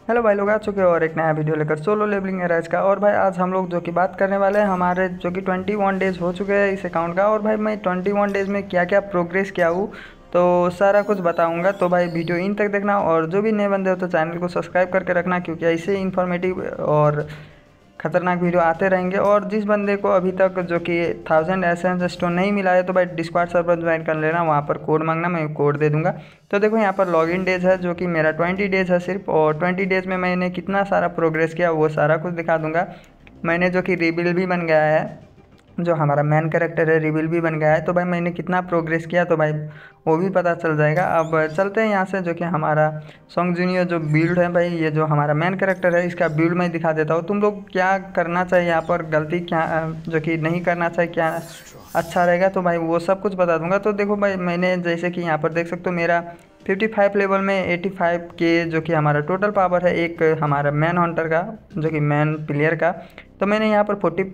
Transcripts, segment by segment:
Hello भाई लोग, आ चुके हो और एक नया वीडियो लेकर सोलो लेवलिंग एराइज का। और भाई आज हम लोग जो कि बात करने वाले हैं हमारे जो कि 21 डेज़ हो चुके हैं इस अकाउंट का। और भाई मैं 21 डेज़ में क्या क्या प्रोग्रेस किया हूँ तो सारा कुछ बताऊंगा। तो भाई वीडियो इन तक देखना, और जो भी नए बंदे हो तो चैनल को सब्सक्राइब करके रखना, क्योंकि ऐसे इन्फॉर्मेटिव और खतरनाक वीडियो आते रहेंगे। और जिस बंदे को अभी तक जो कि 1000 एसेंस स्टोन नहीं मिला है तो भाई डिस्कॉर्ड सर्वर ज्वाइन कर लेना, वहाँ पर कोड मांगना, मैं कोड दे दूंगा। तो देखो यहाँ पर लॉगिन डेज है जो कि मेरा 20 डेज़ है सिर्फ, और 20 डेज़ में मैंने कितना सारा प्रोग्रेस किया वो सारा कुछ दिखा दूंगा। मैंने जो कि रिबिल भी बन गया है, जो हमारा मेन कैरेक्टर है रिबिल भी बन गया है। तो भाई मैंने कितना प्रोग्रेस किया तो भाई वो भी पता चल जाएगा। अब चलते हैं यहाँ से, जो कि हमारा सॉन्ग जूनियर जो बिल्ड है भाई, ये जो हमारा मेन कैरेक्टर है इसका बिल्ड मैं दिखा देता हूँ। तुम लोग क्या करना चाहिए यहाँ पर, गलती क्या जो कि नहीं करना चाहिए, क्या अच्छा रहेगा, तो भाई वो सब कुछ बता दूंगा। तो देखो भाई मैंने जैसे कि यहाँ पर देख सकते हो मेरा 55 लेवल में 85 के जो कि हमारा टोटल पावर है एक हमारा मैन हंटर का, जो कि मैन प्लेयर का। तो मैंने यहाँ पर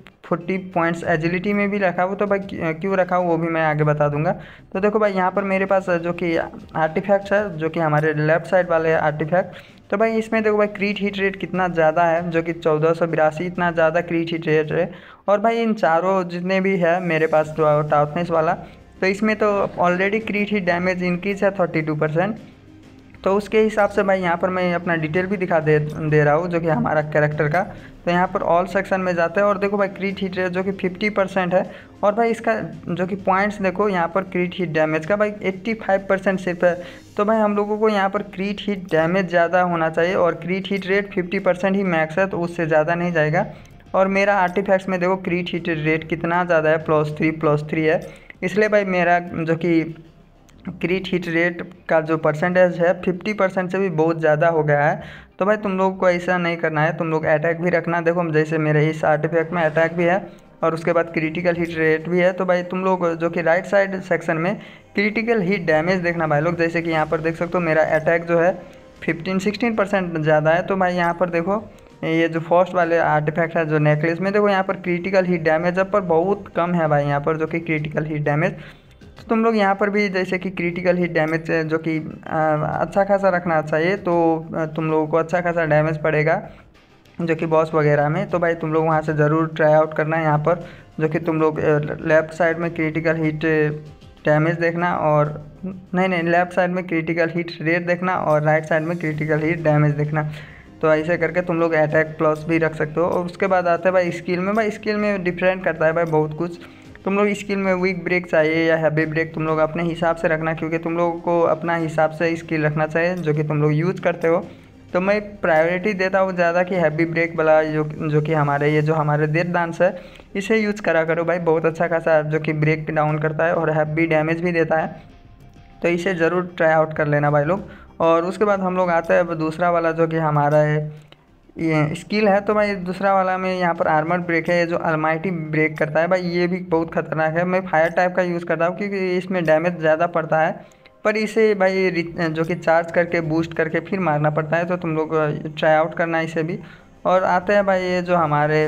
40 पॉइंट्स एजिलिटी में भी रखा हुआ। तो भाई क्यों रखा हूँ वो भी मैं आगे बता दूंगा। तो देखो भाई यहाँ पर मेरे पास जो कि आर्टिफैक्ट्स है, जो कि हमारे लेफ्ट साइड वाले आर्टिफैक्ट। तो भाई इसमें देखो भाई क्रीट हिट रेट कितना ज़्यादा है, जो कि 1482 इतना ज़्यादा क्रीट हिट रेट है। और भाई इन चारों जितने भी है मेरे पास जो टाउटनेस वाला, तो इसमें तो already crit hit damage increase है 32%। तो उसके हिसाब से भाई यहाँ पर मैं अपना डिटेल भी दिखा दे रहा हूँ, जो कि हमारा कैरेक्टर का। तो यहाँ पर ऑल सेक्शन में जाते हैं और देखो भाई क्रीट हिट रेट जो कि 50% है। और भाई इसका जो कि पॉइंट्स देखो यहाँ पर क्रीट हिट डैमेज का भाई 85% सिर्फ है। तो भाई हम लोगों को यहाँ पर क्रीट हिट डैमेज ज़्यादा होना चाहिए, और क्रीट हिट रेट 50% ही मैक्स है, तो उससे ज़्यादा नहीं जाएगा। और मेरा आर्टिफैक्ट्स में देखो क्रीट हिट रेट कितना ज़्यादा है, +3 है। इसलिए भाई मेरा जो कि क्रीट हिट रेट का जो परसेंटेज है 50% से भी बहुत ज़्यादा हो गया है। तो भाई तुम लोग को ऐसा नहीं करना है, तुम लोग अटैक भी रखना। देखो जैसे मेरे इस आर्टिफैक्ट में अटैक भी है और उसके बाद क्रिटिकल हिट रेट भी है। तो भाई तुम लोग जो कि राइट साइड सेक्शन में क्रिटिकल हिट डैमेज देखना भाई लोग, जैसे कि यहाँ पर देख सकते हो मेरा अटैक जो है 15-16% ज़्यादा है। तो भाई यहाँ पर देखो ये जो फर्स्ट वाले आर्टिफैक्ट है जो नेकलेस में, देखो यहाँ पर क्रिटिकल हिट डैमेज पर बहुत कम है भाई यहाँ पर, जो कि क्रिटिकल हिट डैमेज। तो तुम लोग यहाँ पर भी जैसे कि क्रिटिकल हिट डैमेज जो कि अच्छा खासा रखना चाहिए, तो तुम लोगों को अच्छा खासा डैमेज पड़ेगा जो कि बॉस वगैरह में। तो भाई तुम लोग वहाँ से ज़रूर ट्राई आउट करना है यहाँ पर, जो कि तुम लोग लेफ़्ट साइड में क्रिटिकल हिट डैमेज देखना, और नहीं लेफ़्ट साइड में क्रिटिकल हिट रेट देखना और राइट साइड में क्रिटिकल हिट डैमेज देखना। तो ऐसे करके तुम लोग अटैक प्लस भी रख सकते हो। और उसके बाद आता है भाई स्किल में। भाई स्किल में डिफरेंट करता है भाई बहुत कुछ। तुम लोग स्किल में वीक ब्रेक चाहिए या हैवी ब्रेक, तुम लोग अपने हिसाब से रखना, क्योंकि तुम लोगों को अपना हिसाब से स्किल रखना चाहिए जो कि तुम लोग यूज़ करते हो। तो मैं प्रायोरिटी देता हूँ ज़्यादा कि हैवी ब्रेक वाला, जो कि हमारे ये जो हमारे देर डांस है इसे यूज़ करा करो भाई, बहुत अच्छा खासा जो कि ब्रेक डाउन करता है और हैवी डैमेज भी देता है। तो इसे ज़रूर ट्राई आउट कर लेना भाई लोग। और उसके बाद हम लोग आते हैं अब दूसरा वाला, जो कि हमारा है ये स्किल है। तो भाई दूसरा वाला में यहाँ पर आर्मर ब्रेक है, ये जो अलमाइटी ब्रेक करता है भाई, ये भी बहुत खतरनाक है। मैं फायर टाइप का यूज़ करता हूँ क्योंकि इसमें डैमेज ज़्यादा पड़ता है, पर इसे भाई जो कि चार्ज करके बूस्ट करके फिर मारना पड़ता है। तो तुम लोग ट्राई आउट करना इसे भी। और आते हैं भाई ये जो हमारे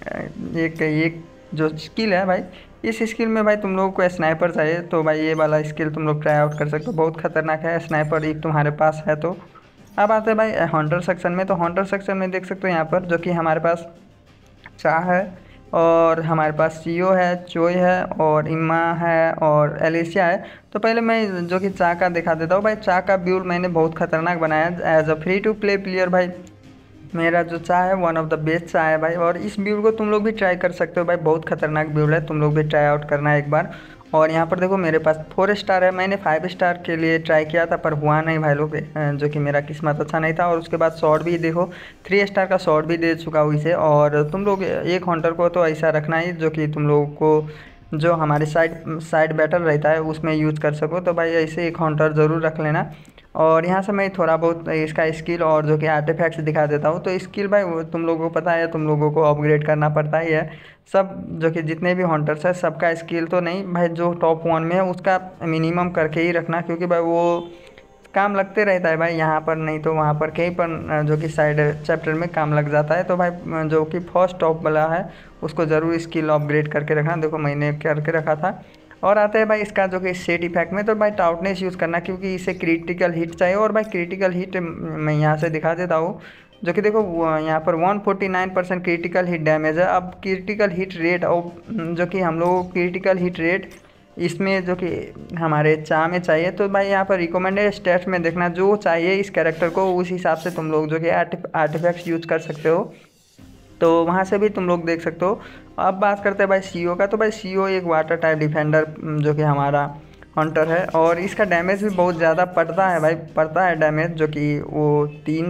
एक जो स्किल है भाई, इस स्किल में भाई तुम लोगों को स्नाइपर चाहिए, तो भाई ये वाला स्किल तुम लोग ट्राई आउट कर सकते हो, बहुत खतरनाक है। स्नाइपर एक तुम्हारे पास है तो। अब आते हैं भाई हंटर सेक्शन में। तो हंटर सेक्शन में देख सकते हो यहाँ पर जो कि हमारे पास चाह है, और हमारे पास सीओ है, चोई है, और इम्मा है, और एलिसिया है। तो पहले मैं जो कि चाह का दिखा देता हूँ भाई। चाह का बिल्ड मैंने बहुत खतरनाक बनाया as a free to play player भाई। मेरा जो चाह है वन ऑफ द बेस्ट चाह है भाई, और इस बिल्ड को तुम लोग भी ट्राई कर सकते हो भाई, बहुत खतरनाक बिल्ड है, तुम लोग भी ट्राई आउट करना है एक बार। और यहाँ पर देखो मेरे पास 4 स्टार है, मैंने 5 स्टार के लिए ट्राई किया था पर हुआ नहीं भाई लोग, जो कि मेरा किस्मत अच्छा नहीं था। और उसके बाद शॉर्ट भी देखो 3 स्टार का शॉर्ट भी दे चुका हूँ इसे। और तुम लोग एक हंटर को तो ऐसा रखना ही जो कि तुम लोगों को जो हमारे साइड साइड बैटल रहता है उसमें यूज़ कर सको। तो भाई ऐसे एक काउंटर ज़रूर रख लेना। और यहाँ से मैं थोड़ा बहुत इसका स्किल और जो कि आर्टिफैक्ट्स दिखा देता हूँ। तो स्किल भाई वो तुम लोगों को पता है, तुम लोगों को अपग्रेड करना पड़ता ही है सब, जो कि जितने भी हंटर्स है सबका स्किल तो नहीं भाई, जो टॉप 1 में है उसका मिनिमम करके ही रखना, क्योंकि भाई वो काम लगते रहता है भाई, यहाँ पर नहीं तो वहाँ पर कहीं पर जो कि साइड चैप्टर में काम लग जाता है। तो भाई जो कि फर्स्ट टॉप वाला है उसको ज़रूर स्किल अपग्रेड करके रखना, देखो मैंने करके रखा था। और आता है भाई इसका जो कि सेट इफेक्ट में, तो भाई टाउटनेस यूज़ करना क्योंकि इसे क्रिटिकल हिट चाहिए। और भाई क्रिटिकल हिट मैं यहाँ से दिखा देता हूँ, जो कि देखो यहाँ पर 149% क्रिटिकल हिट डैमेज है। अब क्रिटिकल हिट रेट और जो कि हम लोग क्रिटिकल हिट रेट इसमें जो कि हमारे चाह में चाहिए, तो भाई यहाँ पर रिकमेंडेड स्टेट्स में देखना जो चाहिए इस कैरेक्टर को, उस हिसाब से तुम लोग जो कि आर्टिफैक्ट्स यूज कर सकते हो, तो वहाँ से भी तुम लोग देख सकते हो। अब बात करते हैं भाई सीओ का, तो भाई सीओ एक वाटर टाइप डिफेंडर जो कि हमारा हंटर है, और इसका डैमेज भी बहुत ज़्यादा पड़ता है भाई, पड़ता है डैमेज जो कि वो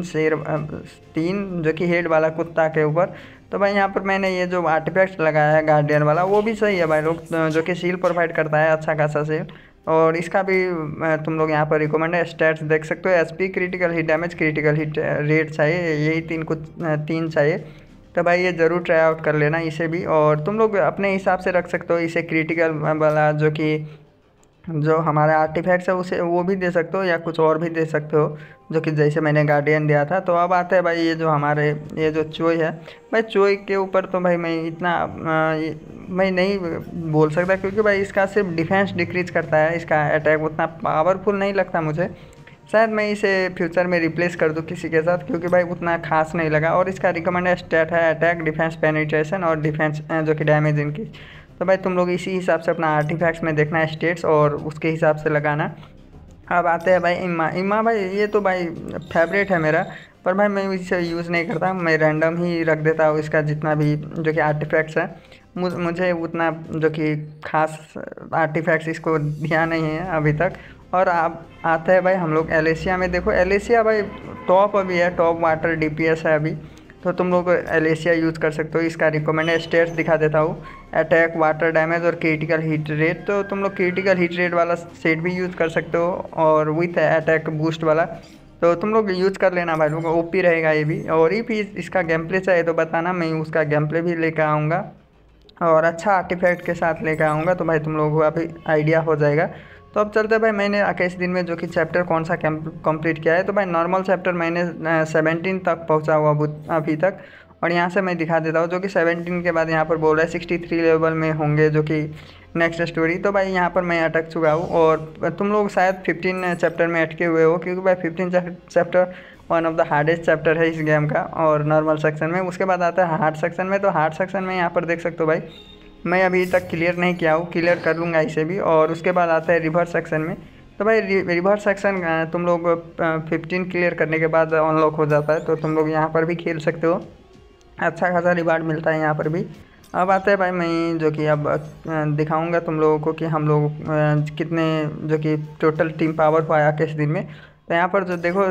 3 जो कि हेड वाला कुत्ता के ऊपर। तो भाई यहाँ पर मैंने ये जो आर्टिफैक्ट लगाया है गार्डियन वाला, वो भी सही है भाई लोग, जो कि शील्ड प्रोवाइड करता है अच्छा खासा शील्ड, और इसका भी तुम लोग यहाँ पर रिकमेंडेड स्टैट्स देख सकते हो। SP, critical hit damage, critical hit rate चाहिए, यही तीन चाहिए। तो भाई ये ज़रूर ट्राई आउट कर लेना इसे भी, और तुम लोग अपने हिसाब से रख सकते हो इसे क्रिटिकल वाला जो हमारा आर्टिफैक्ट्स है उसे वो भी दे सकते हो, या कुछ और भी दे सकते हो, जो कि जैसे मैंने गार्डियन दिया था। तो अब आते हैं भाई ये जो हमारे ये जो चोई है, भाई चोई के ऊपर तो भाई मैं इतना मैं नहीं बोल सकता, क्योंकि भाई इसका सिर्फ डिफेंस डिक्रीज करता है, इसका अटैक उतना पावरफुल नहीं लगता मुझे। शायद मैं इसे फ्यूचर में रिप्लेस कर दूँ किसी के साथ, क्योंकि भाई उतना खास नहीं लगा। और इसका रिकमेंडेड स्टैट है अटैक, डिफेंस, पेनिट्रेशन और डिफेंस जो कि डैमेज इनकी। तो भाई तुम लोग इसी हिसाब से अपना आर्टिफैक्ट्स में देखना है स्टेट्स, और उसके हिसाब से लगाना। अब आते हैं भाई इम्मा भाई ये तो भाई फेवरेट है मेरा, पर भाई मैं इसे यूज़ नहीं करता, मैं रैंडम ही रख देता हूँ इसका जितना भी जो कि आर्टिफैक्ट्स है। मुझे उतना जो कि खास आर्टिफैक्ट्स इसको दिया नहीं है अभी तक। और आप आते हैं भाई हम लोग एलेसिया में। देखो एलेसिया भाई टॉप अभी है, टॉप वाटर डीपीएस है अभी, तो तुम लोग एलेसिया यूज़ कर सकते हो। इसका रिकमेंडेड स्टेट्स दिखा देता हूँ, अटैक, वाटर डैमेज और क्रिटिकल हिट रेट। तो तुम लोग क्रिटिकल हिट रेट वाला सेट भी यूज़ कर सकते हो, और विथ अटैक बूस्ट वाला, तो तुम लोग यूज़ कर लेना भाई लोग, ओपी रहेगा ये भी। और ये भी इसका गेम प्ले चाहिए तो बताना, मैं उसका गेम प्ले भी लेकर आऊँगा, और अच्छा आर्टिफैक्ट के साथ लेकर आऊँगा, तो भाई तुम लोगों को अभी आइडिया हो जाएगा। तो अब चलते हैं भाई, मैंने 21 दिन में जो कि चैप्टर कौन सा कंप्लीट किया है। तो भाई नॉर्मल चैप्टर मैंने 17 तक पहुंचा हुआ अभी तक, और यहाँ से मैं दिखा देता हूँ जो कि 17 के बाद यहाँ पर बोल रहा है 63 लेवल में होंगे जो कि नेक्स्ट स्टोरी। तो भाई यहाँ पर मैं अटक चुका हूँ, और तुम लोग शायद 15 चैप्टर में अटके हुए हो, क्योंकि भाई 15 chapter one of the hardest chapter है इस गेम का। और नॉर्मल सेक्शन में उसके बाद आता है हार्ड सेक्शन में। तो हार्ड सेक्शन में यहाँ पर देख सकते हो भाई, मैं अभी तक क्लियर नहीं किया हूँ, क्लियर कर लूँगा इसे भी। और उसके बाद आता है रिवर्स सेक्शन में। तो भाई रिवर्स सेक्शन तुम लोग 15 क्लियर करने के बाद अनलॉक हो जाता है, तो तुम लोग यहाँ पर भी खेल सकते हो, अच्छा खासा रिवार्ड मिलता है यहाँ पर भी। अब आते हैं भाई मैं जो कि अब दिखाऊंगा तुम लोगों को कि हम लोग कितने जो कि टोटल टीम पावर पाया किस दिन में। तो यहाँ पर जो देखो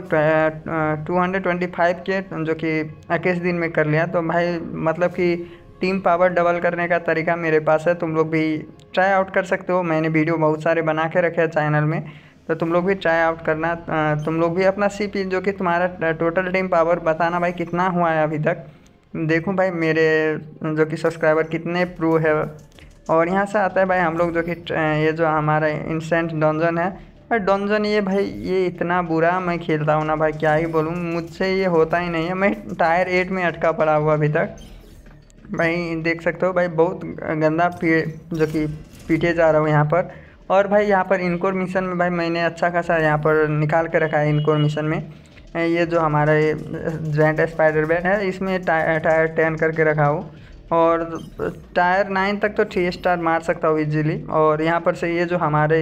225 के जो कि 21 दिन में कर लिया। तो भाई मतलब कि टीम पावर डबल करने का तरीका मेरे पास है, तुम लोग भी ट्राई आउट कर सकते हो। मैंने वीडियो बहुत सारे बना के रखे हैं चैनल में, तो तुम लोग भी ट्राई आउट करना। तुम लोग भी अपना सीपी जो कि तुम्हारा टोटल टीम पावर बताना भाई कितना हुआ है अभी तक। देखूं भाई मेरे जो कि सब्सक्राइबर कितने प्रो है। और यहाँ से आता है भाई हम लोग जो कि ये जो हमारा इंस्टेंट डंजन है भाई, डंजन ये भाई ये इतना बुरा मैं खेलता हूँ ना भाई, क्या ही बोलूँ, मुझसे ये होता ही नहीं है। मैं टायर 8 में अटका पड़ा हुआ अभी तक भाई, देख सकते हो भाई बहुत गंदा जो कि पीटे जा रहा हूँ यहाँ पर। और भाई यहाँ पर इनकोर मिशन में भाई मैंने अच्छा खासा यहाँ पर निकाल के रखा है इनकोर मिशन में। ये जो हमारा जेंट स्पाइडर बैन है इसमें टायर 10 करके रखा हूँ, और टायर 9 तक तो 3 स्टार मार सकता हूँ इजीली। और यहाँ पर से ये जो हमारे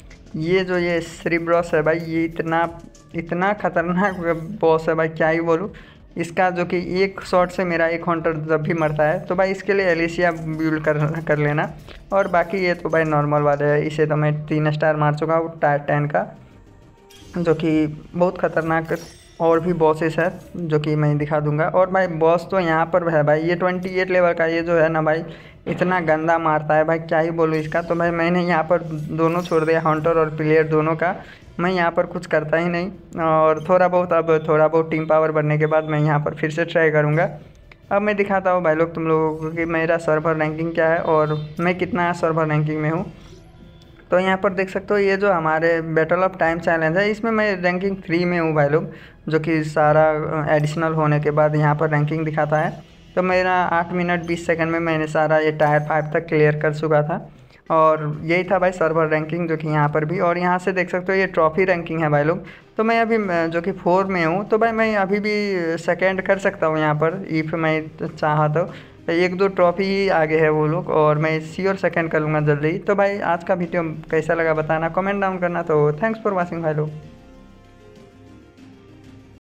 ये सेरेब्रस है भाई, ये इतना खतरनाक बॉस है भाई, क्या ही बोलूँ। इसका जो कि एक शॉट से मेरा एक हंटर जब भी मरता है, तो भाई इसके लिए एलिसिया बिल्ड कर लेना। और बाकी ये तो भाई नॉर्मल वाले है, इसे तो मैं 3 स्टार मार चुका हूँ टायर 10 का, जो कि बहुत ख़तरनाक। और भी बॉसेस है जो कि मैं दिखा दूंगा। और भाई बॉस तो यहाँ पर है भाई, ये 28 लेवल का ये जो है ना भाई, इतना गंदा मारता है भाई, क्या ही बोलूँ इसका। तो भाई मैंने यहाँ पर दोनों छोड़ दिया, हंटर और प्लेयर दोनों का। मैं यहाँ पर कुछ करता ही नहीं, और थोड़ा बहुत टीम पावर बढ़ने के बाद मैं यहाँ पर फिर से ट्राई करूँगा। अब मैं दिखाता हूँ भाई लोग तुम लोगों को कि मेरा सर्वर रैंकिंग क्या है और मैं कितना सर्वर रैंकिंग में हूँ। तो यहाँ पर देख सकते हो ये जो हमारे बैटल ऑफ टाइम चैलेंज है, इसमें मैं रैंकिंग 3 में हूँ भाई लोग, जो कि सारा एडिशनल होने के बाद यहाँ पर रैंकिंग दिखाता है। तो मेरा 8 मिनट 20 सेकंड में मैंने सारा ये टायर 5 तक क्लियर कर चुका था। और यही था भाई सर्वर रैंकिंग जो कि यहाँ पर भी, और यहाँ से देख सकते हो ये ट्रॉफी रैंकिंग है भाई लोग। तो मैं अभी जो कि 4 में हूँ, तो भाई मैं अभी भी सेकंड कर सकता हूँ यहाँ पर इफ़ मैं चाहा तो। एक दो ट्रॉफी ही आगे है वो लोग, और मैं श्योर सेकंड कर लूँगा जल्दी ही। तो भाई आज का वीडियो कैसा लगा बताना, कमेंट डाउन करना। तो थैंक्स फॉर वॉचिंग भाई लोग।